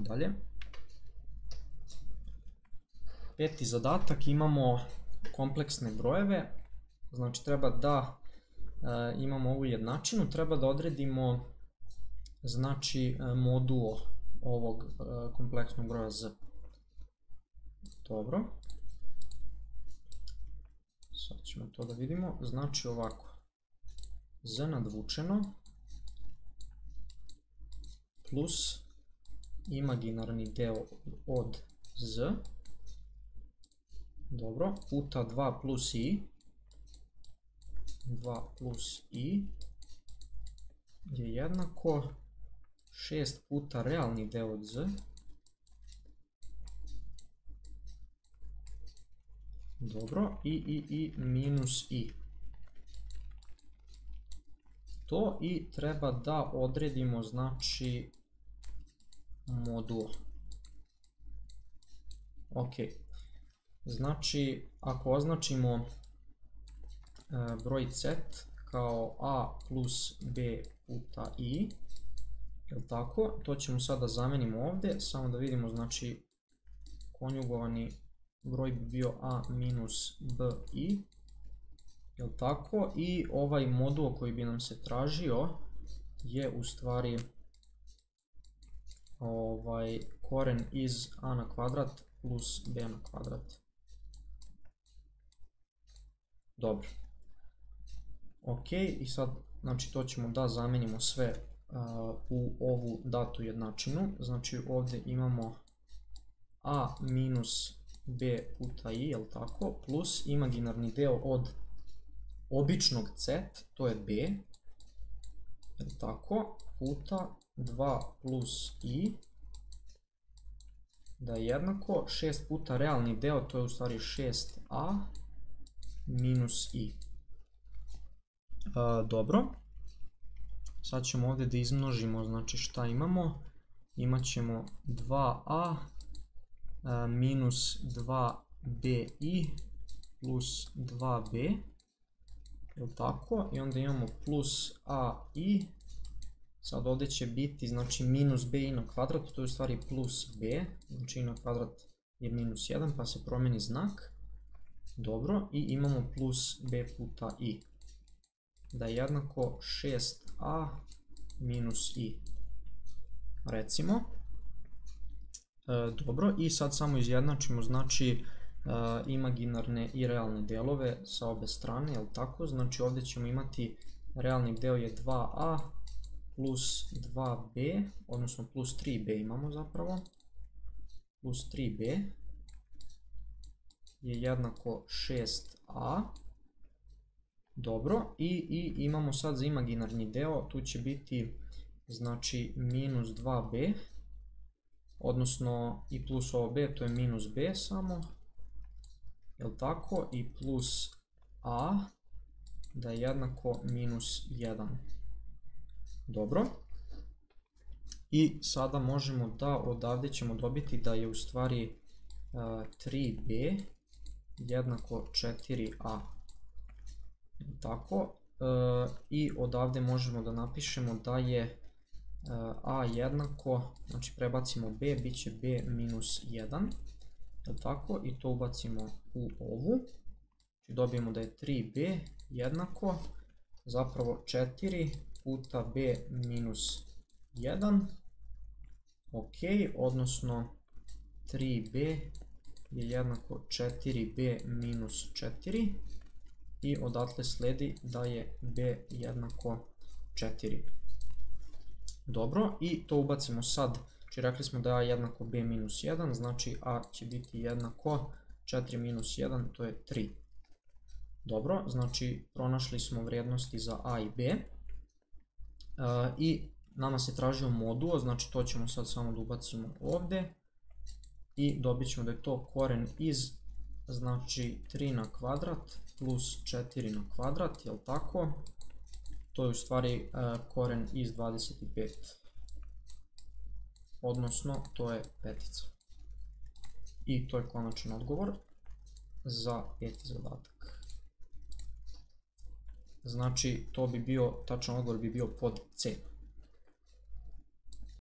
dalje. Peti zadatak, imamo kompleksne brojeve, znači treba da imamo ovu jednačinu, treba da odredimo znači modulo ovog kompleksnog broja z. Dobro. Sad ćemo to da vidimo, znači ovako, z nadvučeno plus imaginarni deo od z, dobro, puta 2 plus i, 2 plus i je jednako 6 puta realni deo od z, dobro, i minus i. To i treba da odredimo znači modulo. Ok, znači ako označimo broj z kao a plus b puta i, je tako, to ćemo sada zamenimo ovdje, samo da vidimo, znači konjugovani broj bi bio a minus b i, je tako, i ovaj modul koji bi nam se tražio je u stvari koren iz a na kvadrat plus b na kvadrat. Dobro. Ok, i sad znači to ćemo da zamenimo sve u ovu datu jednačinu, znači ovdje imamo a minus b puta i, je tako, plus imaginarni deo od običnog z, to je b, je tako, puta 2 plus i, da je jednako 6 puta realni deo, to je u stvari 6a minus i. Dobro, sad ćemo ovdje da izmnožimo, znači šta imamo, imat ćemo 2a minus 2bi plus 2b, je tako, i onda imamo plus a i, sad ovdje će biti znači minus b i na kvadrat, to je u stvari plus b, znači i na kvadrat je minus 1 pa se promeni znak, dobro, i imamo plus b puta i, da je jednako 6a minus i, recimo. Dobro, i sad samo izjednačimo znači imaginarne i realne delove sa obe strane, je li tako, znači ovdje ćemo imati realni deo je 2a plus 2b, odnosno plus 3b imamo zapravo, plus 3b je jednako 6a, dobro, i imamo sad za imaginarni deo, tu će biti znači minus 2b, odnosno i plus ovo b, to je minus b samo, je tako, i plus a, da je jednako minus 1. Dobro, i sada možemo da odavde ćemo dobiti da je u stvari 3b jednako 4a, tako, i odavde možemo da napišemo da je a jednako, znači prebacimo b, bit će b minus 1, je tako, i to ubacimo u ovu, znači dobijemo da je 3b jednako zapravo 4 puta b minus 1, ok, odnosno 3b je jednako 4b minus 4, i odatle sledi da je b jednako 4. Dobro, i to ubacimo sad, znači rekli smo da je a jednako b minus 1, znači a će biti jednako 4 minus 1, to je 3. Dobro, znači pronašli smo vrijednosti za a i b, i nama se tražio modulo, znači to ćemo sad samo da ubacimo ovdje, i dobit ćemo da je to koren iz, znači 3 na kvadrat plus 4 na kvadrat, jel tako? To je u stvari koren iz 25, odnosno to je petica. I to je konačan odgovor za peti zadatak. Znači to bi bio, tačan odgovor bi bio pod C.